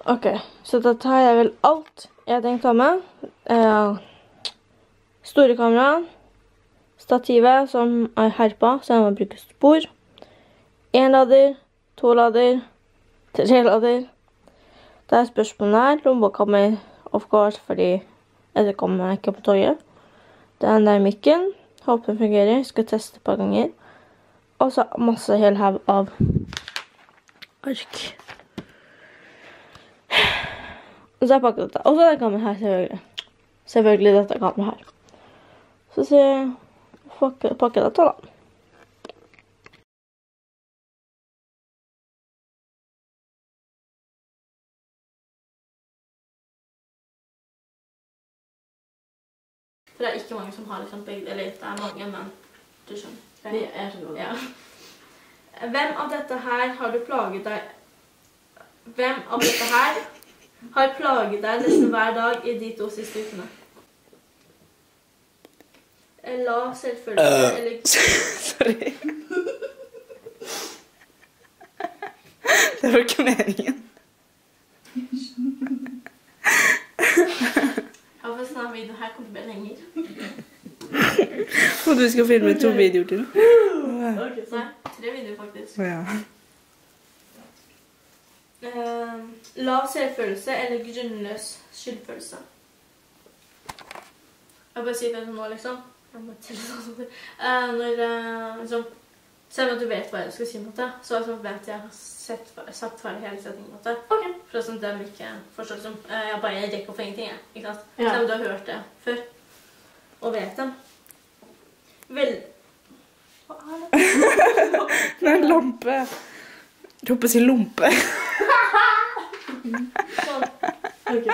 Ok, så da tar jeg vel alt jeg tenkte å ha med. Store kamera, stativet som er herpa, så jeg må bruke spor. 1 lader, 2 lader, 3 lader. Det er spørsmålet her, lommeboka mi, of course, fordi det kommer ikke på toget. Den der mikken, håper den fungerer, skal teste et par ganger. Og så masse hel haug av ark. Og så har jeg pakket dette. Og så er det kamera her, selvfølgelig. Selvfølgelig dette kamera her. Så skal jeg pakke dette da. For det er ikke mange som har liksom begge, eller det er mange, men du skjønner. Jeg skjønner ja. Hvem av dette her har du plaget deg? Hvem av dette her har plaget deg nesten hver dag i de 2 siste ukene? La selvfølgelig, eller... Sorry. Det var ikke meningen. Ja, for sånn video her kommer til å bli lenger. Og du skal filme 2 videoer til. Okay, nei, 3 videoer faktisk. Ja. Lav selvfølelse eller grunnløs skyldfølelse? Jeg bare sier det nå, liksom. Jeg må til sånn. Liksom, selv om du vet hva jeg skal si, så vet jeg sagt ferdig hele setningen. Okay. For sånn at de ikke forstår som jeg bare rekker å få ingenting, ikke sant? Ja. Selv om du har hørt det før, og vet dem. Vel... Hva er det? Det er en lampe. Jeg håper å si lompe. Sånn. Ok.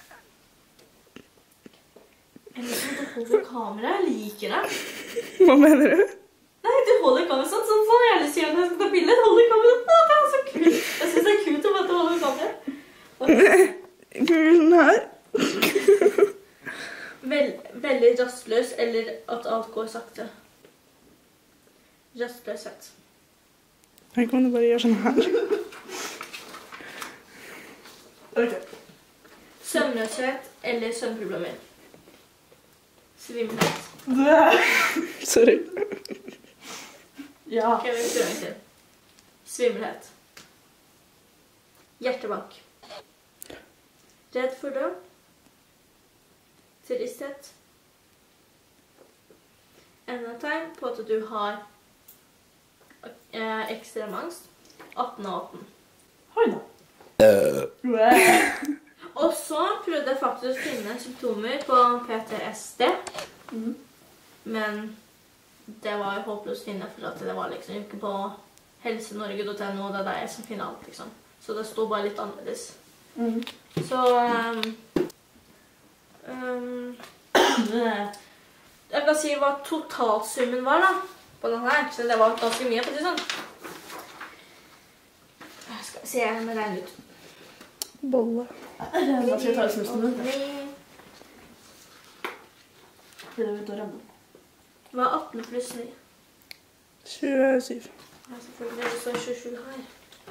Eller sånn, du holder kamera, jeg liker det. Hva mener du? Nei, du holder kamera sånn, sånn jeg sier at jeg skal ta bildet, du holder kamera, det er så kult. Jeg synes det er kult å bare holde kamera. Den her. Veldig rastløs, eller at alt går sakte. Rastløshet. Her kan du bare gjøre sånn her. Ok. Søvnløshet eller søvnproblemer. Svimmelhet. Sorry. Ja. Ok, vi prøver en til. Svimmelhet. Hjertebank. Redd for død. Tristhet. Enda tegn på at du har ekstrem angst. 18 av 18. Oi da. Og så prøvde jeg faktisk å finne symptomer på PTSD. Men det var jo håpløst å finne, for at det var liksom ikke på helsenorge.no, det er der som finner alt, liksom. Så det stod bare litt annerledes. Så jeg kan si hva totalsummen var da, på den her, så det var ganske mye, for å si sånn. Jeg skal se om jeg regner ut. Bolle. Da skal jeg ta snusen ut. Det er ute å renne. Hva er 18 pluss 9? 27. Ja, selvfølgelig, det står 27 her.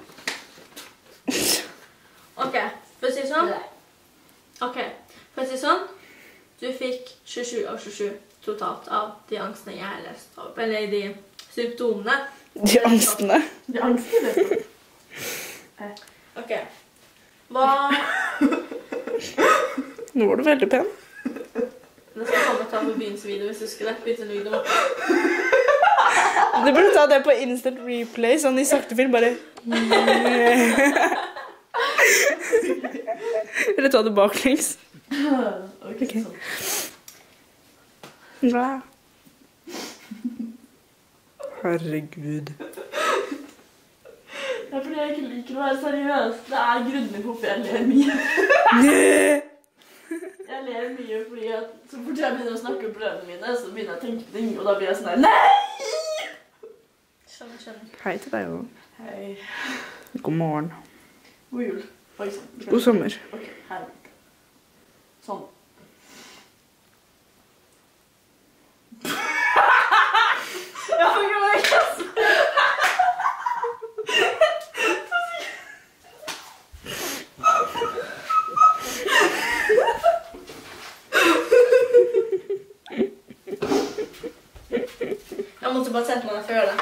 Ok, for å si sånn. Ok, for å si sånn. Du fikk 27 av 27 totalt av de angstene jeg har lest opp, eller de symptomene. De angstene? De angstene? Ok. Hva... Nå var du veldig pen. Nå skal jeg komme og ta på begynnelsesvideo hvis du skulle begynnelsesvideo. Du burde ta det på instant replay, sånn i sakte film, bare... Eller ta det baklengs. Ok. Bra. Herregud. Det er fordi jeg ikke liker å være seriøs. Det er grunner hvorfor jeg ler mye. Jeg ler mye fordi at så fort jeg begynner å snakke om problemene mine, så begynner jeg å tenke på ting, og da blir jeg sånn her, nei! Skjønner. Hei til deg også. Hei. God morgen. God jul, for eksempel. God sommer. Ok, her. Sånn. Ja, for grunn av det, kasse! så bare sette meg ned for å gjøre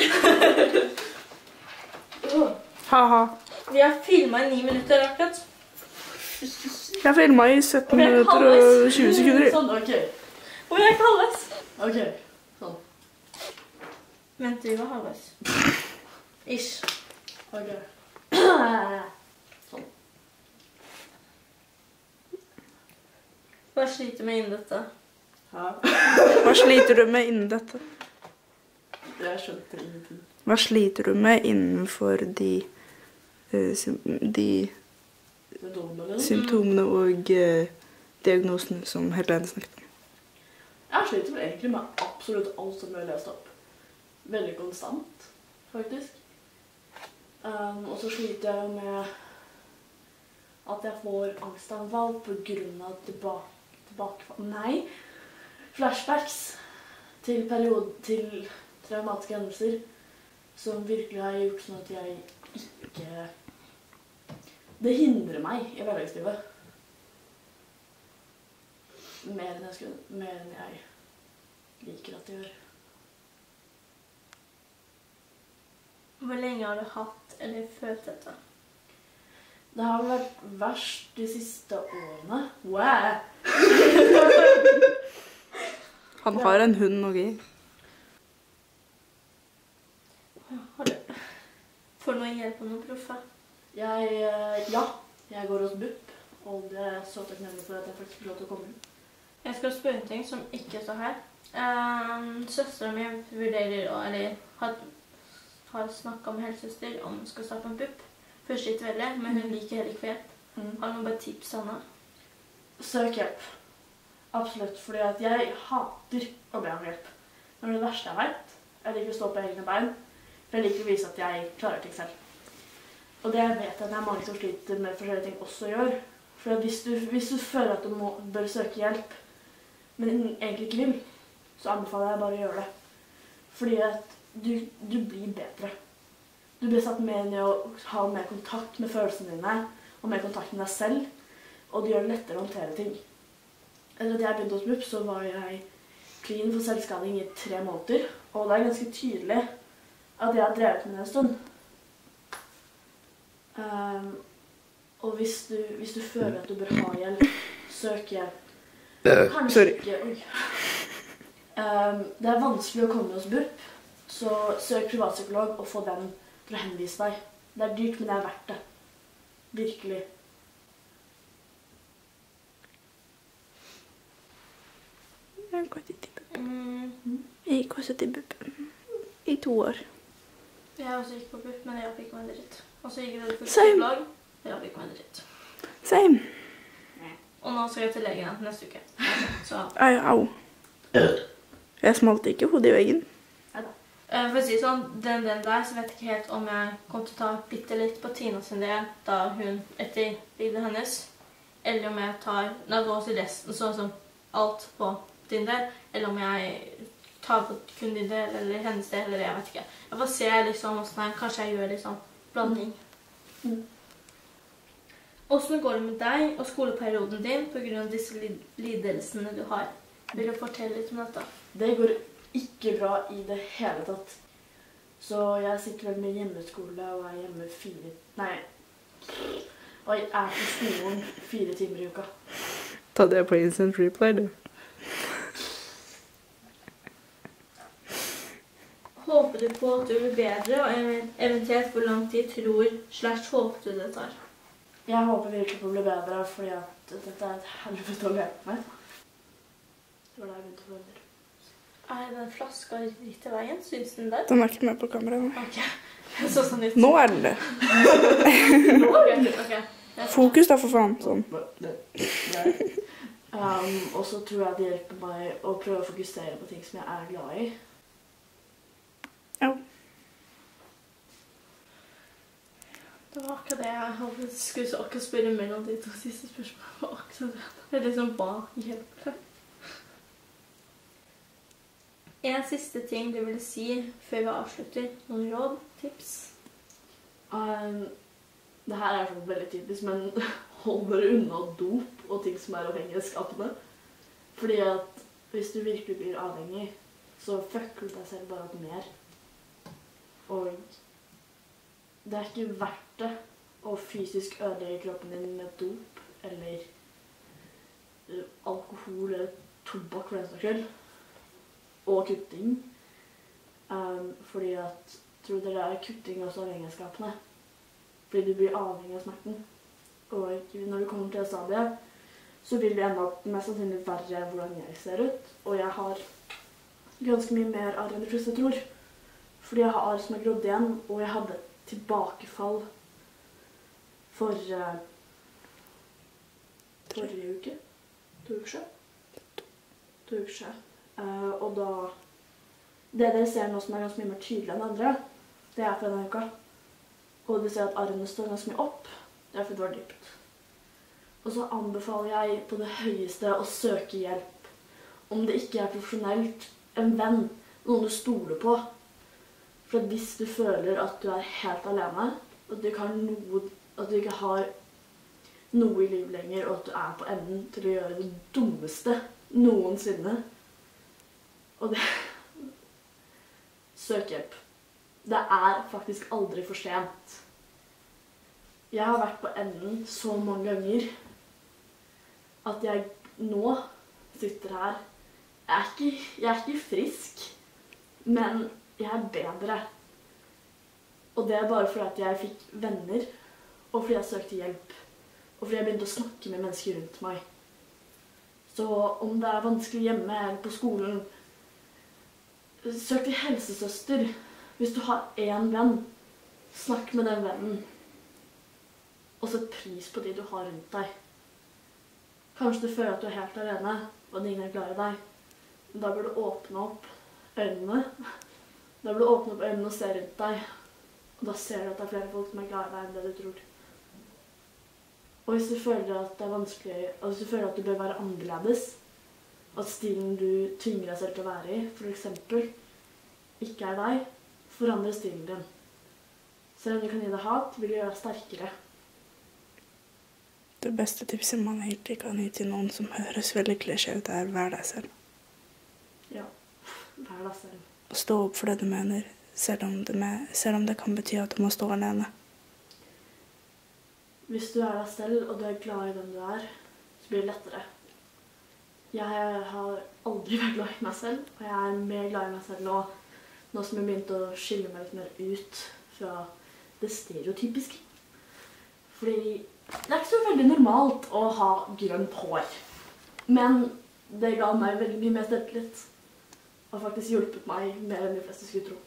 det. Haha. Vi har filmet i 9 minutter akkurat. Jeg filmet i 17 minutter og 20 sekunder. Sånn, ok. Og vi er ikke halvveis. Ok, sånn. Vent, vi var halvveis. Ish. Ok. Sånn. Hva sliter med innen dette? Ja. Hva sliter du med innen dette? Jeg skjønte ingenting. Hva sliter du med innenfor de symptomene og diagnosene som Helene snakket om? Jeg sliter vel egentlig med absolutt alt som jeg har lest opp. Veldig konstant, faktisk. Og så sliter jeg jo med at jeg får angstanfall på grunn av flashbacks til traumatiske hendelser som virkelig har gjort sånn at jeg ikke... Det hindrer meg i hverdagslivet. Mer enn jeg liker at det gjør. Hvor lenge har du hatt eller følt dette? Det har vært verst de siste årene. Wow! Han har en hund og gøy. Har du... Får du noe hjelp av noen proffe? Ja, jeg går hos BUP, og det er så takknemlig for at jeg faktisk får lov til å komme inn. Jeg skal spørre en ting som ikke står her. Søsteren min vurderer, eller har snakket med helsesøster om hun skal starte en BUP. Først litt veldig, men hun liker heller ikke hjelp. Har du noen bare tips, Anna? Søk hjelp. Absolutt, fordi at jeg hater å be om hjelp. Men det verste jeg vet, jeg liker å stå på egne bein, for jeg liker å vise at jeg klarer ting selv. Og det jeg vet at det er mange som sliter med forskjellige ting også gjør. For hvis du føler at du bør søke hjelp, men egentlig ikke vil, så anbefaler jeg bare å gjøre det. Fordi at du blir bedre. Du blir satt mer inn i å ha mer kontakt med følelsene dine, og mer kontakt med deg selv, og det gjør det lettere å håndtere ting. Etter at jeg begynte hos BUP, så var jeg clean for selvskading i 3 måneder, og det er ganske tydelig at jeg har drevet med det en stund. Og hvis du føler at du bør ha hjelp, søk hjelp. Sorry. Det er vanskelig å komme hos BUP, så søk privatpsykolog og få den til å henvise deg. Det er dyrt, men det er verdt det. Virkelig. Jeg gikk også til BUP i 2 år. Jeg også gikk på BUP, men jeg fikk meg dritt. Og så gikk jeg til psykolog, og jeg fikk meg dritt. Same. Og nå skal jeg til legen neste uke. Så. Au. Jeg smalt ikke hodet i veggen. For å si sånn, den der, så vet jeg ikke helt om jeg kommer til å ta bitte litt på Tina sin del, da hun etter livet hennes, eller om jeg tar resten, sånn som alt på din del, eller om jeg tar på kun din del, eller hennes del, eller jeg vet ikke. Jeg får se liksom hvordan kanskje jeg gjør liksom blanding. Hvordan går det med deg og skoleperioden din på grunn av disse lidelsene du har? Vil du fortelle litt om dette? Det går ikke bra i det hele tatt. Så jeg sitter vel med hjemmeskole og er hjemme og jeg er på skolen 4 timer i uka. Ta det på instant replay, du. Håper du på at du blir bedre, og eventuelt hvor lang tid tror/håper du det tar? Jeg håper virkelig på å bli bedre, fordi at dette er et helvete å leve med. Det var da jeg begynte å føle. Er den flaska litt i veien? Syns den der? Den er ikke med på kameraet nå. Ok. Så sånn ut. Nå er den det. Ok. Fokus da, for faen. Sånn. Og så tror jeg det hjelper meg å prøve å fokusere på ting som jeg er glad i. Ja. Det var akkurat det jeg håpet skulle akkurat spørre mellom de 2 siste spørsmålene. Det var akkurat det. Det er liksom bare hjelp. En siste ting du vil si før vi avslutter. Noen råd, tips? Det her er så veldig typisk, men hold dere unna dop og ting som er avhengighetsskapende. Fordi at hvis du virkelig blir avhengig, så fucker du deg selv bare opp mer. Og det er ikke verdt det å fysisk ødelegge kroppen din med dop, eller alkohol, eller tobakk for den saks skyld, og kutting. Fordi at, tror dere er kutting også avhengighetsskapende. Fordi du blir avhengig av smerten. Og når du kommer til det stadiet, så vil det ende opp mest sannsynlig verre hvordan jeg ser ut. Og jeg har ganske mye mer arr enn de fleste tror. Fordi jeg har arr som er grodd igjen, og jeg hadde tilbakefall forrige uke. 2 uker siden. 2 uker siden. Og da, det dere ser nå som er ganske mye mer tydelig enn andre, det er for denne uka. Og du ser at arrene står ganske mye opp, det er fordi det var dypt. Og så anbefaler jeg på det høyeste å søke hjelp. Om det ikke er profesjonelt, en venn, noen du stoler på. For hvis du føler at du er helt alene, at du ikke har noe i livet lenger, og at du er på enden til å gjøre det dummeste noensinne, og det... Søk hjelp. Det er faktisk aldri for sent. Jeg har vært på enden så mange ganger at jeg nå sitter her. Jeg er ikke frisk, men jeg er bedre. Og det er bare fordi at jeg fikk venner, og fordi jeg søkte hjelp, og fordi jeg begynte å snakke med mennesker rundt meg. Så om det er vanskelig hjemme eller på skolen, søk til helsesøster. Hvis du har en venn, snakk med den vennen. Og sett pris på de du har rundt deg. Kanskje du føler at du er helt alene, og at ingen er glad i deg. Da bør du åpne opp øynene. Da bør du åpne opp øynene og se rundt deg. Og da ser du at det er flere folk som er glad i deg enn det du tror. Og hvis du føler at det er vanskelig, og hvis du føler at du bør være annerledes, at stilen du tvinger deg selv til å være i, for eksempel, ikke er deg, forandre stilen din. Selv om du kan gi deg hat, vil du gjøre deg sterkere. Det beste tipset man egentlig kan gi til noen som høres veldig klisjé ut, er vær deg selv. Ja, vær deg selv. Og stå opp for det du mener, selv om det kan bety at du må stå alene. Hvis du er deg selv, og du er glad i den du er, så blir det lettere. Jeg har aldri vært glad i meg selv, og jeg er mer glad i meg selv nå som jeg begynte å skille meg litt mer ut fra det stereotypiske. Fordi det er ikke så veldig normalt å ha grønt hår. Men det ga meg veldig mye mer selvtillit, og faktisk hjulpet meg mer enn de fleste skulle tro.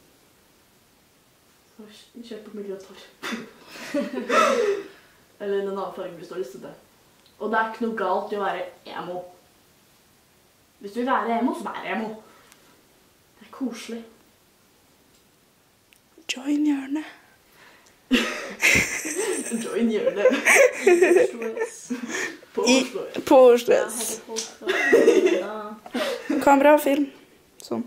Så kjøp på mye grønt hår. Eller en annen farge hvis du har lyst til det. Og det er ikke noe galt i å være emo. Hvis du vil være emo, så vær emo. Det er koselig. Join hjørnet. Join hjørnet. På Oslo S. Kamera og film. Sånn.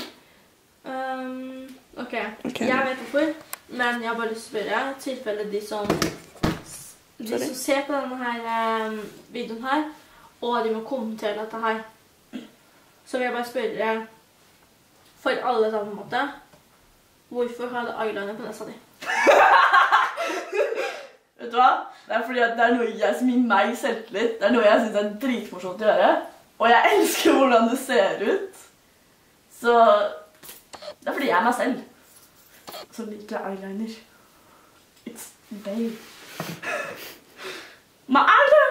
Ok, jeg vet hvorfor, men jeg har bare lyst til å spørre, i tilfelle de som ser på denne her videoen her, og de må kommentere dette her, så vil jeg bare spørre, for alle sammen på en måte, hvorfor har du eyeliner på nesa di? Vet du hva? Det er fordi at det er noe som gir meg selvtillit. Det er noe jeg synes er dritmorsomt å gjøre. Og jeg elsker hvordan det ser ut. Så det er fordi jeg er meg selv. Så liker jeg eyeliner. It's babe. My eyeliner!